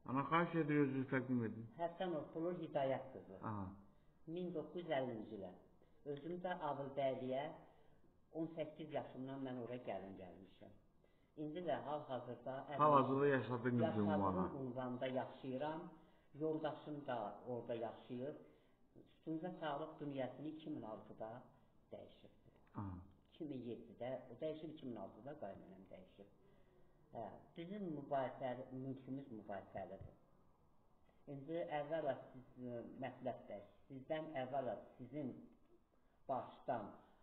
Ana xahiş edir, özünü təqdim edin. Həsənov Pulur Hidayət qızı. Aha. 1950-ci ilə. Özüm də Ağıldəyliyə 18 yaşımdan mən oraya gəlmişəm. İndi də hal-hazırda yaşadığım ünvanda yaşayıram. Yoldaşım da orada yaşayır. Üstünüzə sağlıq dünyasını 2006-da dəyişibdir. 2007-də, o dəyişib 2006-da qaynanam dəyişib. Bizim mülkümüz mübahisəlidir. İndi əvvəla mətləbdə, sizdən əvvəla sizin başdan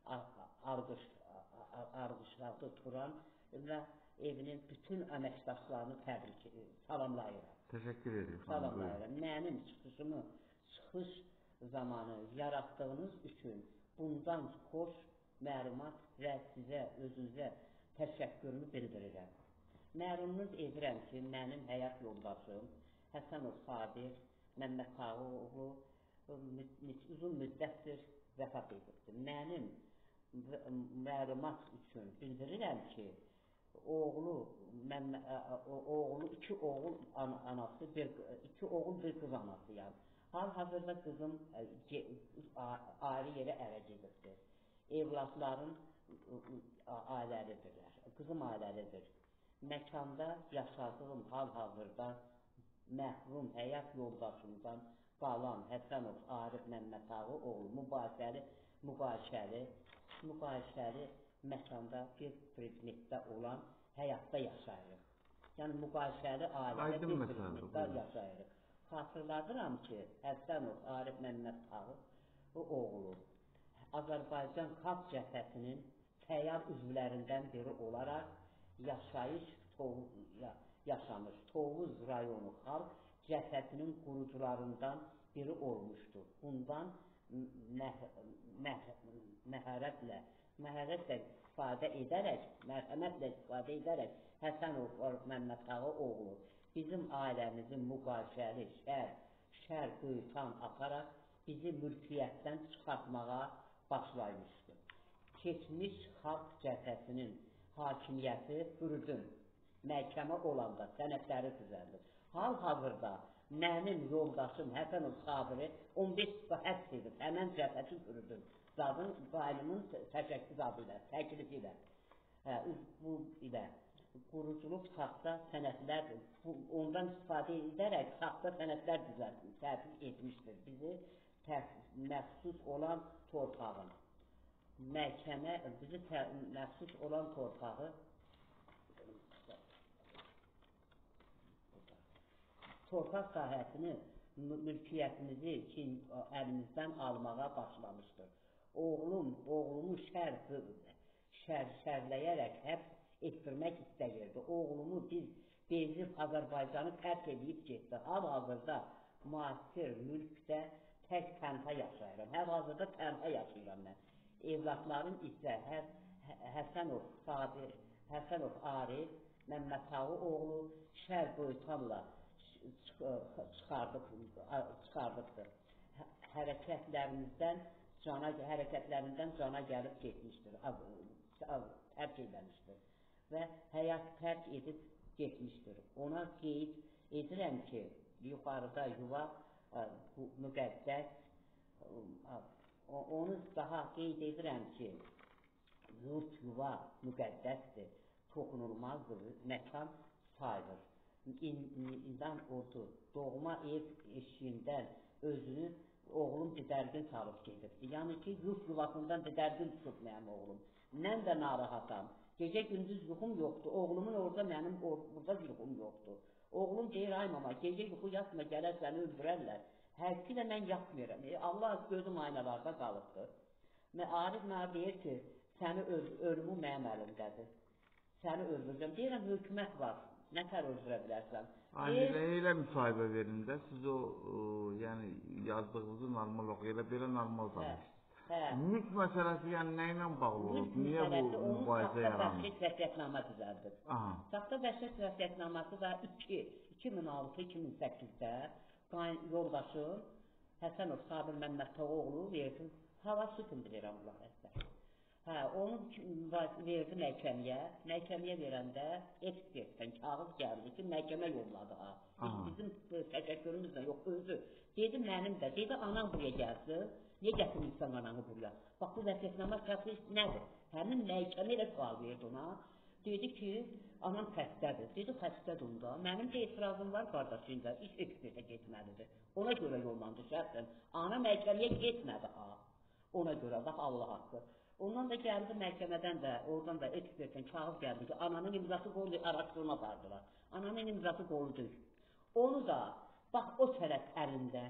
arqışlarda turan və evinin bütün əməkdaşlarını salamlayıram. Təşəkkür edirəm. Salamlayıram. Mənim çıxış zamanı yaratdığınız üçün bundan xoş məlumat və sizə, özünüzə təşəkkürümü bildirirəm. Məlumunuz edirəm ki, mənim həyat yoldaşım Həsənov Sabir Məmmədxanoğlu uzun müddətdir vəfat edibdir. Mənim məlumat üçün bildirirəm ki, iki oğul anası, iki oğul bir qız anasıyam. Hal-hazırda qızım ayrı yerə ərə gedibdir. Evladların ailəlidirlər, qızım ailəlidir. Məkanda yaşadığım hal-hazırda məhrum həyat yoldaşımdan qalan Həsənov Arif Məmmədxanoğlu mübahisəli məkanda bir predmetdə olan həyatda yaşayırıq. Yəni mübahisəli ailədə bir predmetdə yaşayırıq. Xatırladıram ki, Həsənov Arif Məmmədxanoğlu Azərbaycan Xalq Cəbhəsinin fəal üzvlərindən biri olaraq yaşamış Tovuz rayonu Xalq Cəbhəsinin qurucularından biri olmuşdur. Bundan mərhəmətlə istifadə edərək Həsənov Məmmədxanoğlu bizim ailəmizin müqaşəli şər qıytan ataraq bizi mülkiyyətdən çıxartmağa başlaymışdır. Keçmiş Xalq Cəbhəsinin hakimiyyəti bürüdün. Məhkəmə olanda sənədləri düzəldir. Hal-hazırda mənim yoldaşım Həsənov Sabiri 15 həbs edib, həmən cəbhəti bürüdün. Zadın qaynımın təklifi ilə. Bu ilə quruculuq saxta sənədlər, ondan istifadə edərək saxta sənədlər tərtib etmişdir. Bizi məxsus olan torpağın. Məhkəmə bizi məxsus olan torpağı torpaq sahəsini, mülkiyyətimizi əlimizdən almağa başlamışdır. Oğlumu şərləyərək həbs etdirmək istəyirdi. Oğlumu bezib Azərbaycanı tərk edib getdi. Hal-hazırda müasir mülkdə tək tənha yaşayıram. Hal-hazırda tənha yaşayıram mən. Evladlarım isə Həsənov Arif Məmmədxanoğlu şər boyutanla çıxardıqdır. Hərəkətlərindən cana gəlib getmişdir, tərk edilmişdir və həyat tərk edib getmişdir. Ona qeyd edirəm ki, yuxarıda yuva müqəddəs, onu daha qeyd edirəm ki, yurt yuva müqəddəsdir, toxunulmazdır, məkan sayılır. İnsan ordu, doğma ev eşiyindən özünü oğlum didərgin salıb gedibdir. Yəni ki, yurt yuvasından didərgin tutub mənim oğlum. Mən də narahatam. Gecə gündüz yuxum yoxdur. Oğlumun orada, mənim burada yuxum yoxdur. Oğlum deyir, ay mama, gecə yuxu yatma, gələr səni öldürərlər. Həqiqi də mən yatmıram. Allah gözüm aynalarda qalıbdır. Arif mənə deyir ki, səni ölümü mənim əlimdədir. Səni öldürəcəm. Deyirəm, hökumət var. Nə tər öldürə bilərsən? Ailəyə müsahibə verin də, siz o yazdığınızı normal oxu, belə normal danışsınız. Mülk məsələsi nə ilə bağlı olub? Niyə bu mübahisə yaranır? Saxta vəsiyyət vəsiyyətnamə düzəldir. Saxta vəsiyyət vəsiyyətnaması da 2006-2008-də yoldaşım Həsənov Sabir Məmmədxanoğlu verdi. Hava sütun bilirəm Allah əsər. Hə, onu verdi məhkəməyə. Məhkəməyə verəndə ekspertdən kağız gəldi ki, məhkəmə yolladı ha. Bizim təşəkkürümüzlə yox, özü. Dedi mənim də, dedi anam buraya gəlsin. Niyə gətirmişsən ananı buraya? Bax bu vəsiyyətnamə şərti nədir? Həmin məhkəmə ilə sual verdi ona. Dedi ki, anam xəstədir. Dedi xəstədir onda. Mənim də etirazım var qardaşıyla, iş ekspertə getməlidir. Ona görə yollandı şərtən. Ana məhkəməyə getmədi ha. Ona görə bax Allah haqqı. Ondan da gəldi məhkəmədən də, oradan da ekspertdən kağız gəldi ki, ananın imzası qoydu, araşdırma apardılar. Ananın imzası qoydu. Onu da, bax o tərəf əlində,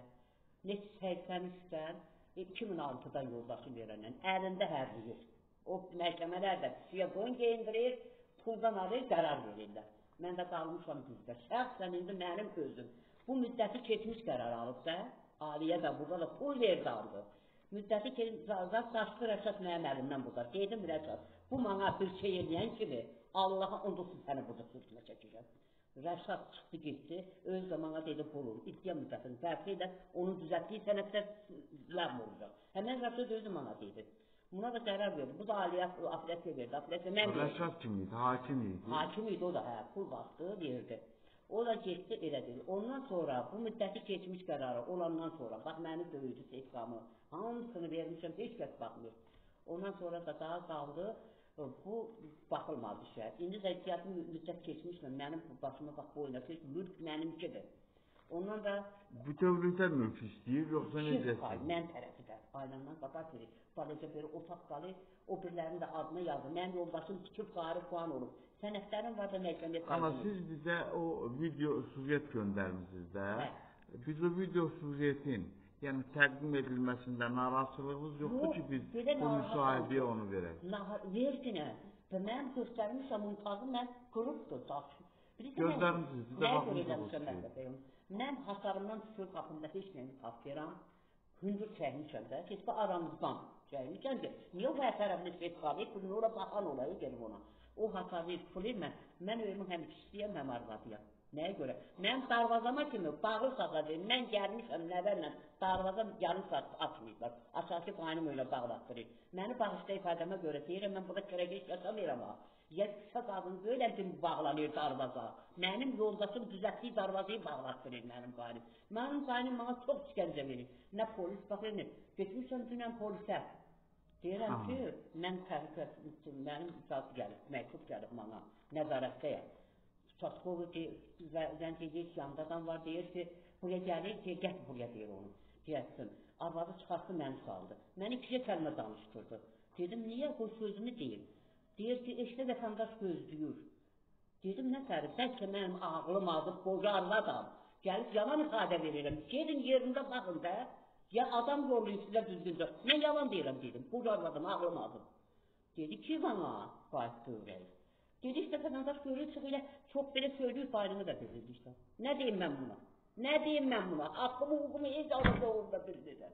83-dən 2006-dan yoldaşı verəndən, əlində hərliyir. O məhkəmələrdə pisiyə qoyun geyindirir, puldan alır, qərar verirlər. Mən də qalmışam düzdə. Şəxsən indi mənim özüm. Bu müddəti keçmiş qərar alıb da, aliyə də burada da pul verdi aldı. Müddəti zat daşdı Rəşad mənim əlimdən burada. Dedim Rəşad, bu mənə bir şey eləyən kimi Allaha ondursun səni burada sürtmə çəkəcəm. Rəşad çıxdı getdi, öz də mənə dedi pulum, iddia müddətini fərqli ilə onun düzəltdiyi sənətdə ləğv olacaq. Həmən Rəşad özü mənə dedi. Buna da qərar verdi. Bu da aliyə afiləsiyə verdi. Rəşad kim idi? Hakim idi? Hakim idi o da, hə, pul bastı, verdi. O da getdi, elə dedi. Ondan sonra, bu müddəti keçmiş qərarı olandan sonra, bax məni döyücü sehqamı, hamısını vermişəm, heç kəs baxmır. Ondan sonra da daha qaldı, bu baxılmadı işə. İndi zəkiyyatı müddət keçmişlə, mənim başıma bax boyuna ki, mülk mənimkidir. Ondan da... Bütövlükdə mülk istəyir, yoxsa necəsin? Mən tərəfi də, ailəmdən qapat verir. Balaca bir otaq qalır, o birlərinin də adına yazır. Mənim yoldaşım tikib qarı puan olub. Sənətlərim var da məhkəməyə təqdim. Amma siz bizə o video süjet göndərmişsiniz də. Biz o video süjetin, yəni təqdim edilməsində narazılığınız yoxdur ki, biz bu müsahibəyə onu verək. Verdinə. Və mən göstərmişəm, untazı mən qırıbdır, daşı. Göndərmişsiniz, sizə baxmışsınız. Mən hasarımdan düşür qapımda heç nəyini tapıram. Hündür çəkmişəm də, heç bu aramızdan çəkmişəm ki, niyə o tərəfini seçqalayıb, bunu ora baxan olayı gelib ona. O hasarı pulur mən ölümün həm ikisiyəm, həm arvadıyam. Nəyə görə? Mən darvazama kimi bağlı saxladım, mən gəlmişəm nəvərlə, darvazam yarım saat açmayıblar. Aşağısı qaynım öyle bağlatdırır. Məni bağışda ifadəmə görə deyirəm, mən burada kərəkeş yaşamıram ha. Ya kısa qadın böylədir bağlanır darvaza. Mənim yoldaşım düzəltdiyi darvazayı bağlatdırır mənim qaynım. Mənim qaynım bana çox işgəncə verir. Nə polis baxır, nə? Getmişəm dünən polisə. Deyirəm ki, mən təhlükəsizlik, mənim icazı gəlib, məktub gəlib bana, nəzarətdəyəm. Çaskovu zəng edir ki, yandadan var, deyir ki, buraya gəlir, get buraya deyir onu. Deyəsin, arvadı çıxartdı, məni saldı. Məni ikiyə kəlmə danışdırdı. Dedim, niyə bu sözümü deyir? Deyir ki, eşdə vətəndaş gözləyir. Dedim, nə tərif, bəlkə mənim ağlım azıb, qoca arvadam. Gəlib yalan ifadə verirəm. Gedin yerində baxın da, ya adam yollayın sizə düzgüncə. Mən yalan deyirəm, dedim. Qoca arvadım, ağlım azıb. Dedi ki, bana, qayıt görək. Dedi, işte vətəndaş görür, çıx ilə çox belə söylüyür, faydını da bilirdi işte. Nə deyim mən buna? Nə deyim mən buna? Haqqımı, hukumu heç alırsa orada bildirəm.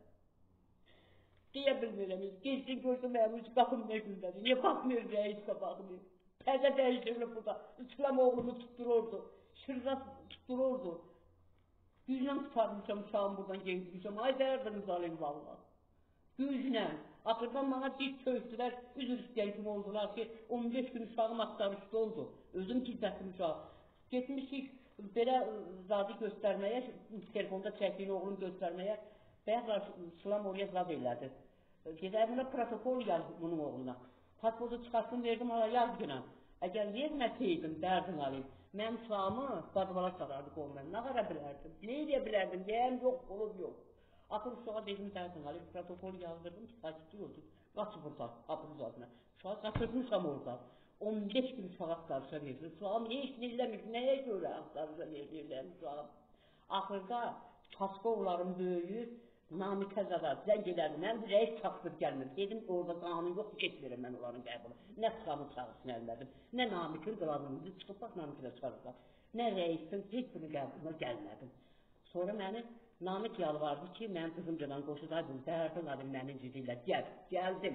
Deyə bilmirəm, geçsin gördüm əmiz qapım nə gündədir, niyə baxmıyor rəisə baxmıyor. Təzə dəyişirlər burada, İslam oğlumu tuttururdu, şırrat tuttururdu. Güclə tutarmışam, uşağım buradan gezmişəm, ay dərdiniz alayım valla. Güclə, axırdan bana bir köydülər, üzr istəyən kimi oldular ki, 15 gün uşağım axtarışda oldu, özüm gizlətim uşağı. Getmişik belə zadı göstərməyə, telefonda çəkdiyini oğlum göstərməyə, bəyəklər İslam oraya zad elədi. Gedər buna protokol yazdı bunun oğluna. Pasportu çıxartdım, verdim ona yaz günəm. Əgər verməsəydim, dərdim alayım. Mənim uşağımı qadvala sarardı qolundan, nə qara bilərdim, nə edə bilərdim, deyəm yox, olub yox. Axır uşağa dedim, dərdim alayım, protokol yazdırdım ki, sakitliyordu. Qaçı burada, apır zadına. Uşağı qaçırmışam orada. 15 gün uşağa axtarışa verir. Uşağım ne işini izləmiş, nəyə görə axtarışa verirlər uşağım. Axırda Çaskovların böyüyü Namikə zadar, zəng edərdi, mən bir rəis çapdır gəlmir. Dedim, orada qanun yox, keçmirəm mən onların qəbulu. Nə uşağımı çağırsın əllədim, nə Namikin qılavını, çıxıb bax Namikinə çağırdılar. Nə rəisin, heç bir qəbuluna gəlmədim. Sonra məni Namik yalvardı ki, mən qızımcadan qoşudaydım, dərdim adım mənin cidilə, gəldim.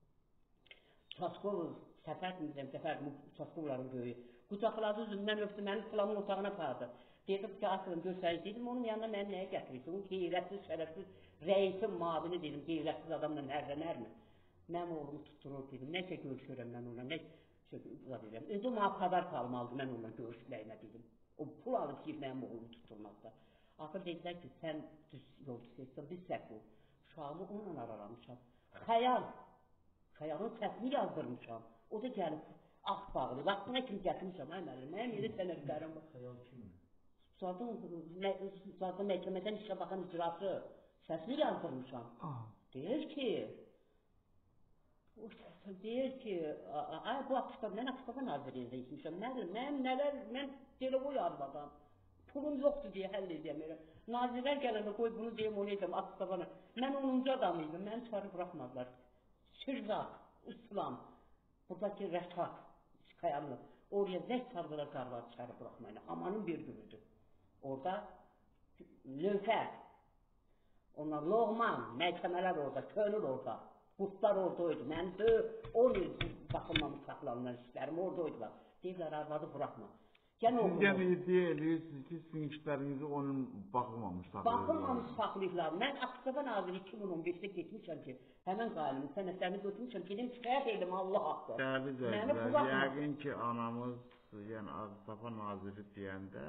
Çaskov, Səfər Çaskovların böyüyü, qucaqladı üzümdən öpdü, məni filamın otağına apardı. Dedim ki, asılım göstərici dedim, onun yanına mən nəyə gətirirsin? Onun qeyrətsiz, şərəfsiz, rəisin mavini dedim, qeyrətsiz adamla hərlənərmi? Mənim oğlumu tutturur dedim. Nəysə görüşürəm mən onunla, nə şey edirəm. İndi o mənə padar qalmalıdır mən onunla görüşməyinə dedim. O pul alıb ki, mənim oğlumu tutturmaqda. Axır dedilər ki, sən düz yol seçsən, biz səhv ol. Uşağımı onunla aralamışam. Xəyal. Xəyalın səsini yazdırmışam. O da gəlib, ağ bağlı. Vaxtına kimi gətirmişəm, ay müəllim. Mənim yeni sənədlərim var. Xəyal kimdir? Zaten məhkəmədən işə baxan icrası. Səsini yazdırmışam. Deyir ki, ay bu Akışqaba, mən Akışqaba nazirliyində içmişəm. Mən telefon yazmadan, pulum yoxdur deyə həll edəmirəm. Nazirlər gələndə qoy bunu deyəm, onu edəm, Akışqabana. Mən 10-cu adam idim, məni çıxarı buraxmadılar. Şirzat, İslam, buradakı Rəşat, Xəyallı, oraya zək sardılar qarları çıxarı buraxmayla. Amanın bir günüdür. Orada Lövfər, onlar Loğman, məhkəmələr orada, Könül orada. Qurtlar oradaydı, mən 10 il baxılmamış saxlanılan işlərim oradaydılar. Deyirlər, arvadı buraxma. Siz yəni iddia edirsiniz ki, sizin işlərinizi onun baxılmamış saxlayırlar. Baxılmamış saxlayırlar. Mən Akışqaba naziri 2015-də getmişəm ki, həmən qalimin sənədlərini götürmüşəm, gedim şikayət edim Allah haqqı. Dəli cəhətlər, yəqin ki, anamız, yəni Ağstafa naziri deyəndə,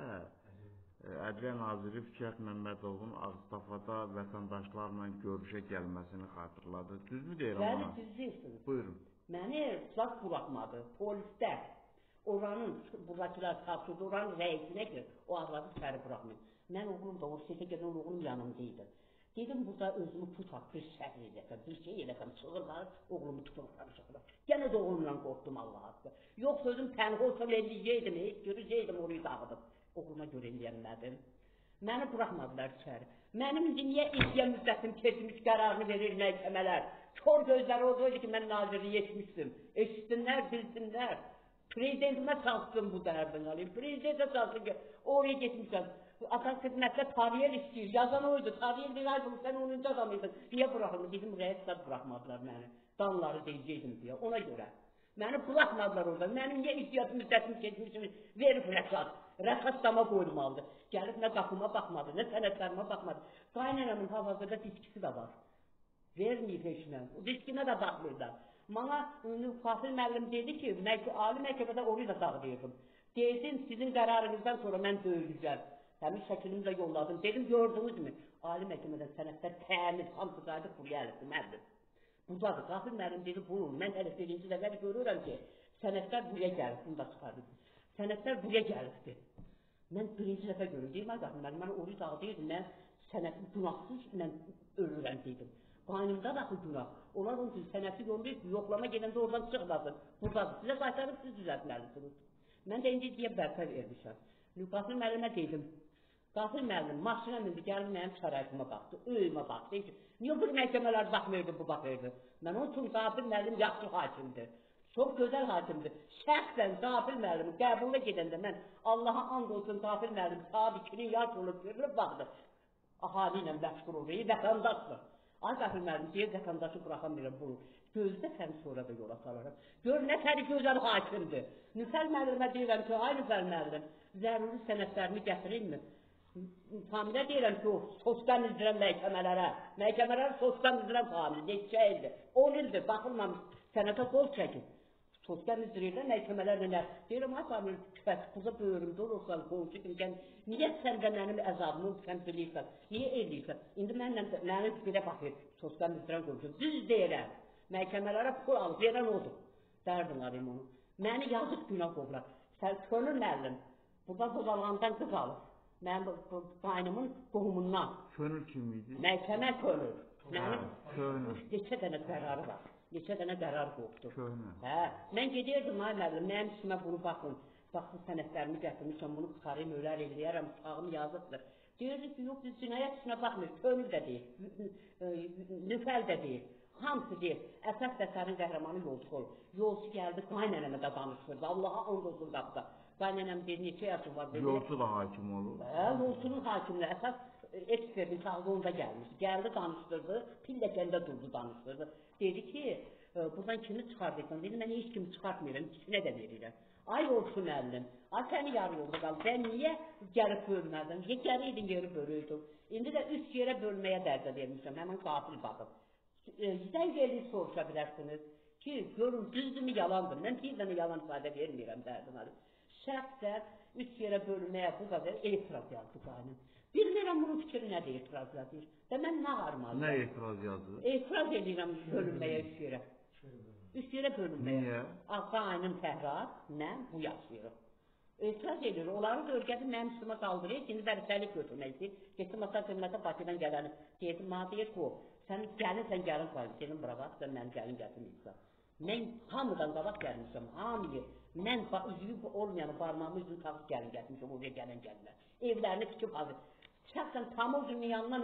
Ədliyyə naziri Fikrət Məmmədovun Ağstafada vətəndaşlarla görüşə gəlməsini xatırladı. Düzmü deyirəm ona? Bəli, düz deyirsiniz. Buyurun. Məni tutaq buraxmadı, polisdə. Oranın, buradakılar tapşırdı, oranın rəisinə ki, o arvadı içəri buraxmayın. Mən oğlum da, o sefə gedən oğlum yanımdaydı. Dedim, burada özümü tutaq, bir şəhər edəsəm, bir şey edəsəm, çığırlar, oğlumu tutmaq şəhərə. Gənə də oğlumla qorxdum Allah haqqı. Yox sözüm tənqə olsam elliyəcəydim, görəcəydim, orayı dağıdım. Oğluma görə eləyənmədim. Məni buraxmadılar içəri. Mənim indi niyə iddia müddətim keçmiş qərarını verir məhkəmələr? Kör gözləri olsaydı ki, mən nazirliyi etmişdim. Eşitsinlər, bilsinlər. Prezidentimə çalışsın bu dərdin alayım. Prezidentə çalışsın ki, oraya getmişəm. Atan xidmətdə Tariyer istəyir. Yazan oydu. Tariyer deyir, ay bunu sən 10-cu adam idin. Niyə buraxılmır? Dedim, rəislər buraxmadılar məni. Danları deyəcəkdim deyə. Ona görə. Məni buraxmadılar orada. Mənim niyə iddiat müddətimi keçmişim? Verib rəsat. Rəsat dama qoyulmalıdır. Gəlib nə qapıma baxmadı, nə sənədlərimə baxmadı. Qaynanamın hal-hazırda diskisi də var. Verməyib heçlə. O diskinə də baxmırlar. Bana Fahri müəllim dedi ki, ali məhkəmədə orayı da sağlayırdım. Deyilsin, sizin qərarınızdan sonra mən döyüləcəm. Həmin şəklimi də yolladım. Dedim, gördünüzmü? Ali məhkəmədən sənədlər təmiz, hamısı qayıdıb buraya gəlibdi, müəllim. Buradadır, Fahri müəllim dedi, bunun. Mən hələ birinci dəfə görürəm ki, sənədlər buraya gəlib, bunu da çıxardım. Sənədlər buraya gəlibdi. Mən birinci dəfə görürüm, deyim, Fahri müəllim, mən orayı sağlayırdım, mən sənədli günahsız mən ölürəm dedim. Qaynımda da günah. Onlar onun üçün sənəti yollayıb, yoxlama gedəndə oradan çıxmasın. Buradadır. Sizə qaytarıb siz düzəltməlisiniz. Mən də indi deyə bərpa vermişəm. Qafil müəllimə dedim. Qafil müəllim, maşına mindi, gəldi mənim şəraitimə baxdı, öyümə baxdı. Niyə bu məhkəmələr baxmırdı, bu baxırdı? Mən onun üçün Qafil müəllim yaxşı hakimdir. Çox gözəl hakimdir. Şəxsən Qafil müəllimi qəbuluna gedəndə mən Allaha and olsun Qafil müəllim saat 2-nin yaş olub görülüb baxdı. Ahali ilə məşğul oluyor, vətəndaşdır. Ay Qafil müəllim, deyir vətəndaşı buraxan biri bunu. Gözdə sən sonra da yola salarım. Gör nə səni gözəl hakimdir. Nüfəl müəllimə deyirəm ki, ay Nüfəl müəllim, zəruri sənədlərini gətirinmi? Familə deyirəm ki, o sosdan izləyən məhkəmələrə. Məhkəmələrə sosdan izləyən famili, neçə ildir? 10 ildir, baxılmamış, sənətə qol çəkin. Sosdan izləyirlər məhkəmələrlə nə? Deyirəm, ay famili, küfətikuza böyürümdə olursan, qolcu kimkən, niyə sən də mənim əzabımı sən bilirsən, niyə eləyirsən? İndi mənim belə baxır, sosdan izləyən qolcu, düz deyirəm. Məhkəmələrə pul alıb, verən odur. Dərdim alayım onu. Məni yazıq günah qovlar. Sən Könül müəllim, burada qozalğandan qız alıb. Mənim qaynımın qohumundan. Könül kim idi? Məhkəmə Könül. Könül. Neçə dənə qərarı var. Neçə dənə qərar qovdu. Könül. Hə, mən gedirdim, ay müəllim, mənim işimə bunu baxın. Baxın sənədlərimi gətirmişəm, bunu çıxarayım, ölər eləyərəm, sağım yazıqdır. Deyirdi ki, yox, biz cinayət işinə baxmıyıq, Könül də deyir, Nüfəl də deyir. Hamısı deyir, əsas da sənin qəhrəmanı yolcu olur. Yolcu gəldi, qaynənəmə də danışırdı, Allaha and olsun qapıda. Qaynənəm deyir, neçə yaşı var dedi. Yolcu da hakim olur. Hə, yolcunun hakimlə, əsas ekspertin sağlığında gəlmiş. Gəldi, danışdırdı, pilləkəndə durdu, danışdırdı. Dedi ki, buradan kimi çıxardıysan? Dedi, mən heç kimi çıxartmıyorum, ikisine də verirəm. Ay yolcu müəllim, ay səni yarı yolda qaldı, sən niyə gəlib bölmədin? Niyə gəliydin, yeri bölüydün? İndi də 3 yerə bölməyə dərdə vermişəm, həmin qafil baxıb. Zəng edib soruşa bilərsiniz ki, görün, düzdürmü, yalandır. Mən bir dənə yalan ifadə vermirəm dərdim Ali. Şəxsən 3 yerə bölünməyə bu qədər etiraz yazdı qaynım. Bilmirəm bunun fikri nədir etiraz yazır. Və mən nə armalıyım? Nə etiraz yazdı? Etiraz edirəm bölünməyə 3 yerə. 3 yerə bölünməyə. Niyə? Qaynım Təhrar, mən bu yaşayırıq. Etiraz edir, onların bölgəsi mənim üstümə qaldırır, şimdi vərsəlik götürmək istəyir. Getdim ata xidmətə Bakıdan gələni, dedim, mənə deyir ki, sən gəlinsən gəlin qalın, dedim, bura bax, sən mənim gəlin gətirməyirsən. Mən hamıdan qabaq gəlmişəm, hamıyı, mən üzüyü olmayanı, barmağımı üzünü tağız gəlin gətirmişəm, oraya gələn gəlirlər. Evlərini tikib hazır. Şəxsən tam o günün yanından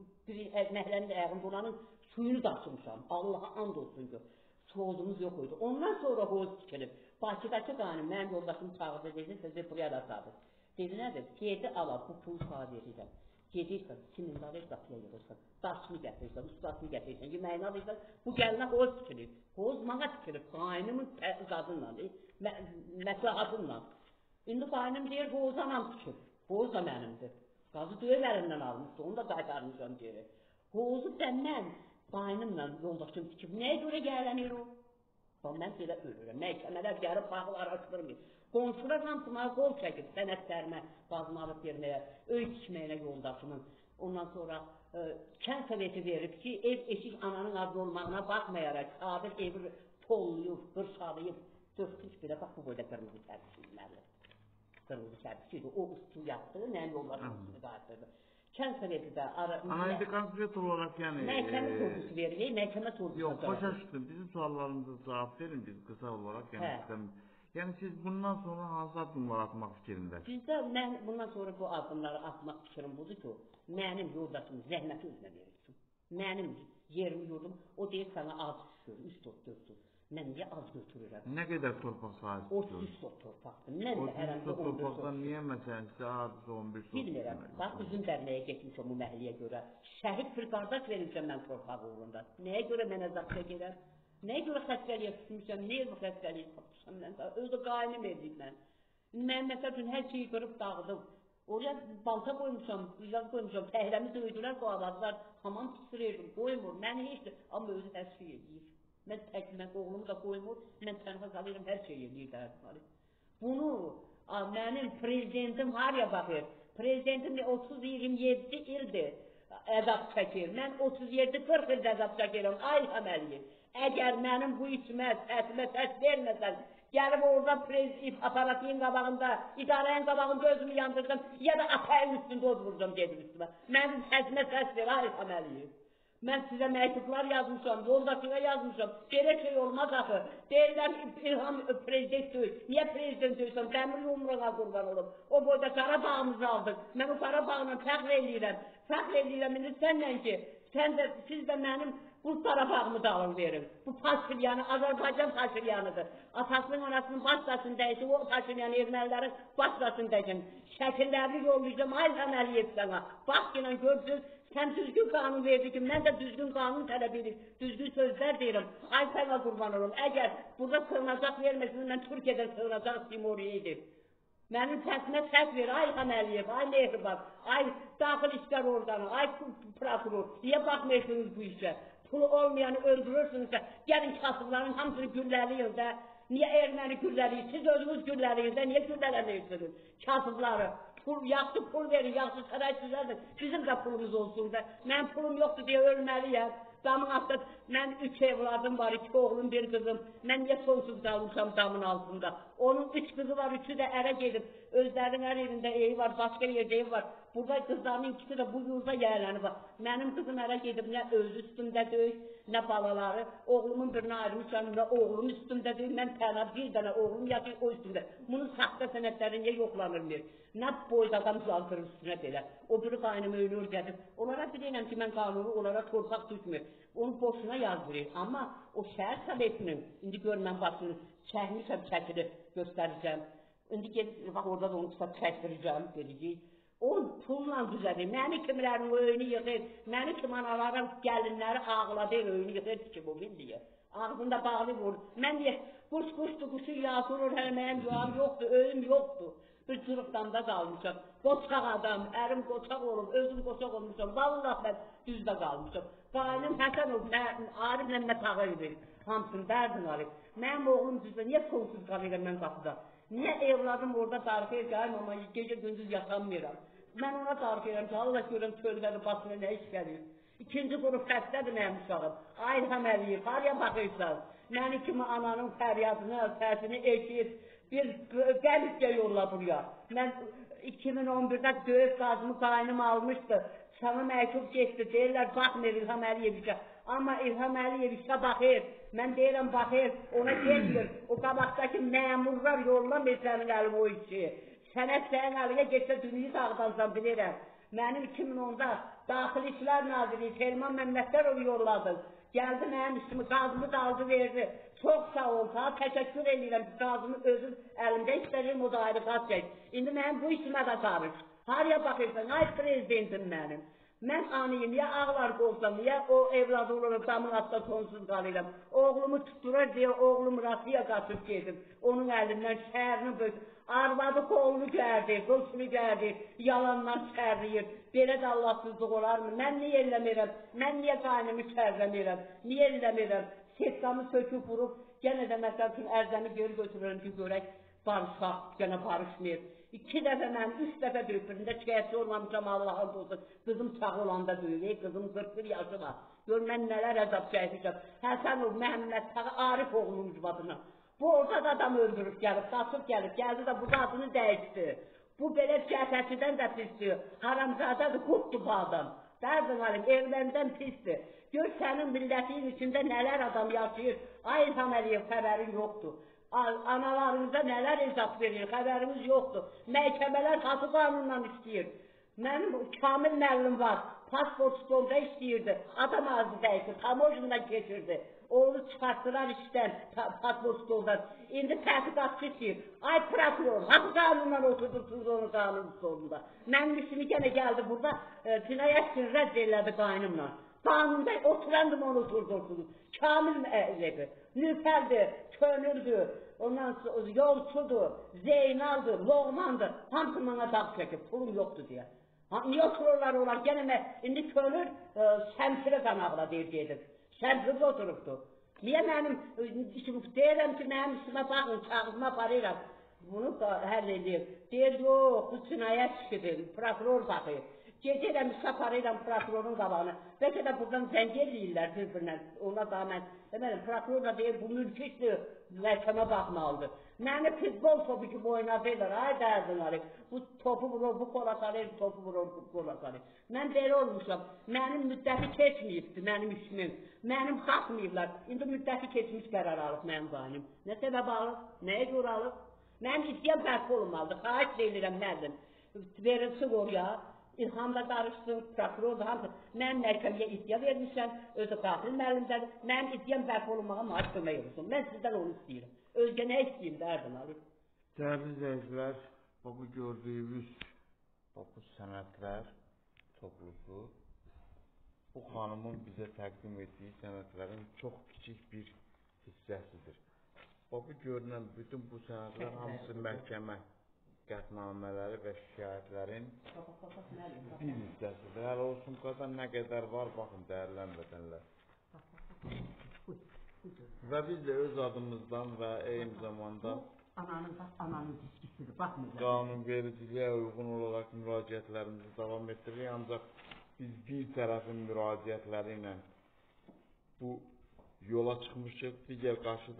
məhlənin ayağında olanın suyunu daşımışam, Allaha and olsun ki, soğudumuz yox idi. Ondan sonra hoz tikilib. Bakıdakı qanun, mənim yoldaşım çağırdı, dedi, sizi buraya da sabit. Dedi, nədir? Gedi ala, bu pulu sağ verirəm. Gedirsən, simindarı qapıya yığırsan, daşını gətirirsən, ustasını gətirirsən, yeməyini alırsan, bu gəlinə hoz tikilir. Hoz mağa tikilir, qaynımın qadınla, məslahatınla. İndi qaynım deyir, hoz anam tikir, hoz da mənimdir. Qazı döyül əlindən almışdı, onu da qaytarmışam geri. Hozu da mən qaynımla yoldaşım tikib, nəyə görə gələnir o? Mən belə ölürəm, məhkəmələr gəlib bağlı araşdırmıyor. Qonşular hamısına qol çəkib sənətlərimə, qazmalıq verməyə, öy tikməyinə yoldaşımın. Ondan sonra kənd soveti verib ki, ev eşik ananın az olmağına baxmayaraq, sabir evi pollayıb, qırşalayıb, dörtüş belə, bax bu boyda qırmızı sərpişirlərlə. Qırmızı sərpişirdi, o üstü yatdı, nəyən yoldaşın üstünü qayıtdırdı. Kənd soveti də... Ana indi konkret olarak yani... Məhkəmə sorgusu verilir, məhkəmə sorgusu. Yok, başa düştüm. Bizim suallarımıza cevap verin biz kısa olarak. Yani siz bundan sonra hansı adımlar atmak fikrindəsiniz? Bizdə mən bundan sonra bu adımları atmaq fikrim budur ki, mənim yoldaşım zəhməti özünə verirsin. Mənim yerim, yurdum, o deyir sənə az düşür, 3 top götür. Mən niyə az götürürəm? Nə qədər torpaq sahib tutur? 30 top torpaqdır. Mən də hər an 30 torpaqdan niyə məsələn sizə hardasa 11 top? Bilmirəm. Bax, üzüm dərləyə getmişəm bu məhliyə görə. Şəhid bir qardaş verilmişəm mən torpaq uğrunda. Nəyə görə mənə zaq çəkirəm? Nəyə görə xəstəliyə tutmuşam? Niyə bu xəstəliyə tutmuşam mən? Özü qaynım edib mən. Mən məsəl üçün hər şeyi qırıb dağıdım. Oraya balta qoymuşam, güzel qoymuşam. Pəhləmi döydülər, bu avazlar. Tamam pişirirdim, qoymur. Məni heç də, amma özü hər şey edir. Mən tək, mən oğlumu da qoymur, mən tənha qalıram, hər şey edir dərdim. Bunu mənim prezidentim haraya baxır? Prezidentim 30-27 ildir əzab çəkir. Mən 37-40 ildə əzab çəkirəm, ay əməliyi. Əgər mənim bu içmə, səsimə səs verməsən, gəlib orada aparatın qabağında, idarənin qabağında özümü yandırdım, ya da apayın üstündə otururdum dedim üstümə. Mənim səsimə səs ver, ay əməliyi. Mən sizə məktublar yazmışam, yoldaşına yazmışam, belə şey olmaz axı. Deyirlər, İlham prezident döyür. Niyə prezident döyürsən? Dəmir yumruğa qurban olub. O boyda Qarabağımızı aldıq. Mən o Qarabağla fəxr eləyirəm. Fəxr eləyirəm, indi sənlə ki, siz də mənim bu Qarabağımı da alın verin. Bu Paşinyanı, Azərbaycan Paşinyanıdır. Atasının, anasının başlasını dəyişin, o Paşinyanı erməlilərin başlasını dəyişin. Şəkillərini yollayacağım, ay əməliyyət sənə. Bax yine görsün. Sen düzgün kanun verdi ki, mən də düzgün kanun tələb edir, düzgün sözlər deyirəm. Ay sənə qurban olum, əgər burada sığınacaq verməsin, mən Türkiyədən sığınacaq Timuriyə edib. Mənim səsimə səs ver, ay Əməliyev, ay Mehriban, ay daxil işlər orqanı, ay prokuror, niyə baxmıyorsunuz bu işə? Pulu olmayanı öldürürsünüzsə, gəlin kasıbların hamısını gülləliyir də, niyə erməni gülləliyir, siz özünüz gülləliyir də, niyə güllələmirsiniz kasıbları? Yaxşı pul verin, yaxşı saray düzəldin, bizim də pulumuz olsun da. Mənim pulum yoxdur deyə ölməliyəm. Damın altında, mən 3 evladım var, 2 oğlum, 1 qızım. Mən niyə sonsuz qalmışam damın altında? Onun 3 qızı var, 3'ü də ərə gedib. Özlərinin hər evində evi var, başqa yerdə evi var. Burada qızlarının ikisi də bu yurda yerləni var. Mənim qızım ərə gedib, nə öz üstümdə döyük, nə balaları. Oğlumun birini ayrılmışam, nə oğlum üstümdə döyük, mən tənə bir dənə oğlum yatır o üstümdə. Bunun saxta sənətləri niyə yoxlanılmır? Nə boyda adam zaldırır üstünə belə. O biri qaynımı ölür gedib. Onlara bilirəm ki, mən qanunu onlara torpaq düşmür. Onu boşuna yazdırır. Amma o şəhər sovetinin, indi görməm başını, çəkmişəm çəkili göstərəcəm. İndi gedib, bax orada da onu tutaq çəkdirəcəm, verəcək. O pulla düzədir. Məni kimlərin öyünü yıxır, məni kim anaların gəlinləri ağladır, öyünü yıxır ki, bu bildiyə. Ağzında bağlı vurur. Mən deyə, quş-quşdur, quşu yağdırır, hələ mənim yuvam yoxdur, öyüm yoxdur. Bir cırıqdan da qalmışam. Qoçaq adam, ərim qoçaq olub, özüm qoçaq olmuşam. Vallahi mən düzdə qalmışam. Qaynım Həsənov, Arif Məmməd ağa idi, hamısını dərdin arif. Mənim oğlum düzdə, niyə sonsuz qalıyım mən qapıda? Niyə evladım orada darxıyır, gəlməm, amma gecə gündüz yatamıram. Mən ona darxıyıram ki, Allah görəm çöldədir, basına nə iş gəlir. İkinci qrup xəstədir mənim uşağım. Ayham Əliyev, haraya baxırsan? Məni kimi ananın fəryadını, səsini eşit, bir qəbizcə yolla buraya. Mən 2011'də döyüş gazımı qaynım almışdı. Sana məktub geçti, deyirlər, baxmır İlham Əliyev işə. Amma İlham Əliyev işə baxır. Mən deyirəm, baxır, ona geçmir. O qabaqdakı məmurlar yollamır sənin əlim o işi. Sənət sənin əlinə geçsə dünyayı dağıdansan bilirəm. Mənim 2010'da Daxili İşlər Naziri Selman Məmmədlərov yolladı. Gəldi mənim işimi, qazımı da aldı verdi. Çox sağ ol, sana təşəkkür edirəm ki, qazımı özüm əlimdə istəyirəm, o da ayrı qaz çək. İndi mənim bu işimə də qarış. Haraya baxırsan, ay prezidentim mənim. Mən anıyım, ya ağlar qolsam, ya o evladı olur, damın atda sonsuz qalıyım. Oğlumu tutdurar deyə, oğlum Rasiya qaçıb gedim. Onun əlindən şəhərini bölür. Arvadı qolunu gərdi, qolunu gərdi, yalanlar şərliyir. Belə də Allahsızlıq olarmı? Mən niyə eləmirəm? Mən niyə qaynımı şərləmirəm? Niyə eləmirəm? Setkamı söküb vurub, yenə də məsəl üçün ərzəmi geri götürürüm ki, görək, barışaq, yenə barışmayır. 2 dəfə mən, 3 dəfə döyüb, birində şikayətçi olmamışam, Allah'a olsun. Qızım sağ olanda döyülək, qızım 41 yaşı var. Gör, mən nələr əzab çəkmişəm. Həsənov, Məhəmməd Tağı, Arif oğlunun cıvadına. Bu orada da adam öldürüb gəlib, qaçıb gəlib, gəldi də burada adını dəyişdi. Bu belə cəhətçidən də pisdir. Haramzadadır, qurtdur bu adam. Dərdin alim, erməndən pisdir. Gör, sənin millətin içində nələr adam yaşayır. Ay İlham Əliyev, xəbərin yoxdur. Analarınıza nələr ezab verir, xəbərimiz yoxdur. Məhkəmələr hatı qanundan istəyir. Mənim Kamil müəllim var, pasport stolda işləyirdi. Adam ağzı dəyişir, tamojundan keçirdi. Oğlu çıxartdılar işdən, pasport stoldan. İndi təhqiqatçı istəyir. Ay prokuror, hatı qanundan oturdursunuz onun qanun stolunda. Mənim işimi yenə gəldi burada, cinayət rədd elədi qaynımla. Qanunda oturandım onu oturdursunuz. Kamil müəllifi, Nüfərdir, Könüldür, ondan sonra Yolçudur, Zeynaldır, Loğmandır. Hamısı bana dağ çəkib, pulum yoxdur deyə. Niyə otururlar onlar? Gene indi Könül Şəmsirə qanaqla deyir gedir. Şəmsirdə oturubdur. Niyə mənim işim deyirəm ki, mənim işimə baxın, kağızıma aparıram. Bunu da həll edir. Deyir, yox, bu cinayət işidir, prokuror baxır. Gedirəm, aparıram prokurorun qabağına. Bəlkə də buradan zəng eləyirlər bir-birinə. Ona da mən, deməlim, prokuror da deyir, bu mülki işdir, məhkəmə baxmalıdır. Məni futbol topu kimi oynadırlar, ay dərdin arif. Bu topu vurur, bu kola sarır, topu vurur, bu kola sarır. Mən belə olmuşam, mənim müddəti keçməyibdir, mənim işimim. Mənim xatmayıblar, indi müddəti keçmiş qərar alıb mənim qaynım. Nə səbəb alıb, nəyə görə alıb? Mənim iddiam bərpa olunmalıdır, xahiş deyilirəm müəllim. Verilsin oraya. İlham da qarışsın, prokuror da hamısı. Mən məhkəməyə iddia vermişəm, özü qatil müəllimdədir. Mənim iddiam bərpa olunmağa maaş kömək olsun. Mən sizdən onu istəyirəm. Özgə nə istəyim dərdim alır. Dəyərli izləyicilər, bu gördüyümüz bu sənədlər toplusu bu xanımın bizə təqdim etdiyi sənədlərin çox kiçik bir hissəsidir. Bu görünən bütün bu sənədlər hamısı məhkəmə qətnamələri və şikayətlərin bir hissəsidir. Hələ o sumkada nə qədər var, baxın, dəyərləndirənlər. Və biz də öz adımızdan və eyni zamanda Ananın diskisidir, baxmırlar. Qanunvericiliyə uyğun olaraq müraciətlərimizi davam etdiririk. Ancaq biz bir tərəfin müraciətləri ilə bu yola çıxmışıq, digər qarşı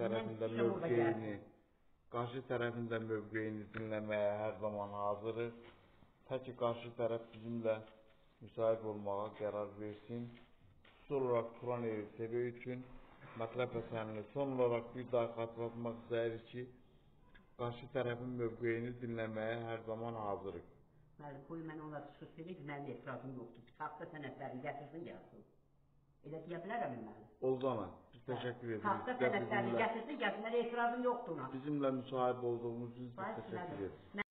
tərəfində mövqeyini dinləməyə hər zaman hazırıq. Təki qarşı tərəf bizimlə müsahib olmağa qərar versin. Xüsusi olaraq Turan TV üçün mətləb həsənli son olaraq bir daha xatırlatmaq istəyirik ki, qarşı tərəfin mövqeyini dinləməyə hər zaman hazırıq. Müəllim, qoy mən ona çıxış verir ki, mənim etirazım yoxdur. Taxta sənədlərini gətirsin, gəlsin. Elə deyə bilərəm müəllim. Oldu ana, biz təşəkkür edirik. Taxta sənədlərini gətirsin, gəlsin, mən etirazım yoxdur ona. Bizimlə müsahib olduğumuz üçün təşəkkür edirik.